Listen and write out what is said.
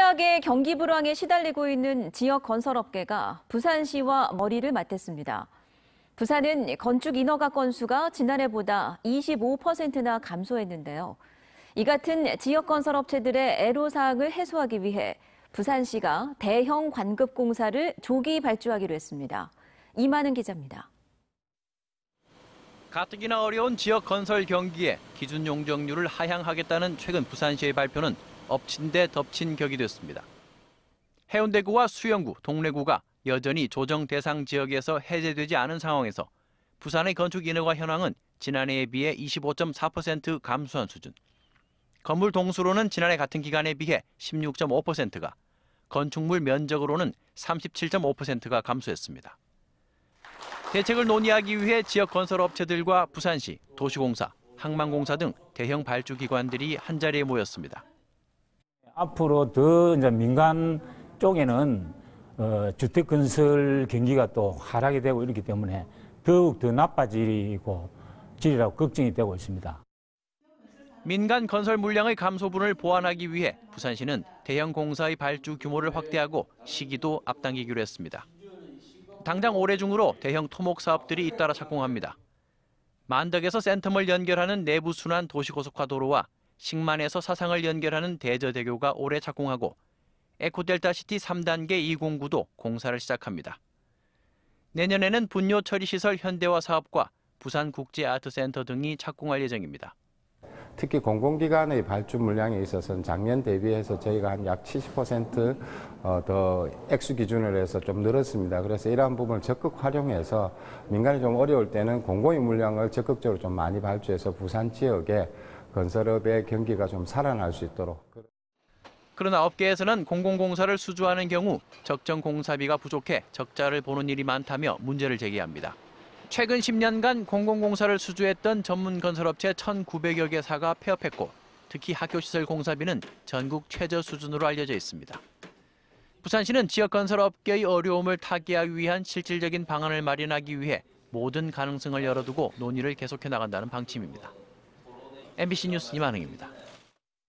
최악의 경기 불황에 시달리고 있는 지역 건설업계가 부산시와 머리를 맞댔습니다. 부산은 건축 인허가 건수가 지난해보다 25%나 감소했는데요. 이 같은 지역 건설업체들의 애로사항을 해소하기 위해 부산시가 대형 관급공사를 조기 발주하기로 했습니다. 이만은 기자입니다. 가뜩이나 어려운 지역 건설 경기에 기준 용적률을 하향하겠다는 최근 부산시의 발표는 엎친 데 덮친 격이 됐습니다. 해운대구와 수영구, 동래구가 여전히 조정 대상 지역에서 해제되지 않은 상황에서 부산의 건축 인허가 현황은 지난해에 비해 25.4% 감소한 수준. 건물 동수로는 지난해 같은 기간에 비해 16.5%가, 건축물 면적으로는 37.5%가 감소했습니다. 대책을 논의하기 위해 지역 건설업체들과 부산시, 도시공사, 항만공사 등 대형 발주기관들이 한자리에 모였습니다. 앞으로 더 이제 민간 쪽에는 주택 건설 경기가 또 하락이 되고 이렇기 때문에 더욱 더 나빠지고 지리라고 걱정이 되고 있습니다. 민간 건설 물량의 감소분을 보완하기 위해 부산시는 대형 공사의 발주 규모를 확대하고 시기도 앞당기기로 했습니다. 당장 올해 중으로 대형 토목 사업들이 잇따라 착공합니다. 만덕에서 센텀을 연결하는 내부 순환 도시고속화 도로와 식만에서 사상을 연결하는 대저대교가 올해 착공하고 에코델타시티 3단계 209도 공사를 시작합니다. 내년에는 분뇨 처리 시설 현대화 사업과 부산국제아트센터 등이 착공할 예정입니다. 특히 공공기관의 발주 물량에 있어서는 작년 대비해서 저희가 한 약 70% 더 액수 기준으로 해서 좀 늘었습니다. 그래서 이러한 부분을 적극 활용해서 민간이 좀 어려울 때는 공공의 물량을 적극적으로 좀 많이 발주해서 부산 지역에 건설업의 경기가 좀 살아날 수 있도록. 그러나 업계에서는 공공공사를 수주하는 경우 적정 공사비가 부족해 적자를 보는 일이 많다며 문제를 제기합니다. 최근 10년간 공공공사를 수주했던 전문 건설업체 1,900여 개사가 폐업했고 특히 학교시설 공사비는 전국 최저 수준으로 알려져 있습니다. 부산시는 지역 건설업계의 어려움을 타개하기 위한 실질적인 방안을 마련하기 위해 모든 가능성을 열어두고 논의를 계속해 나간다는 방침입니다. MBC 뉴스 이만흥입니다.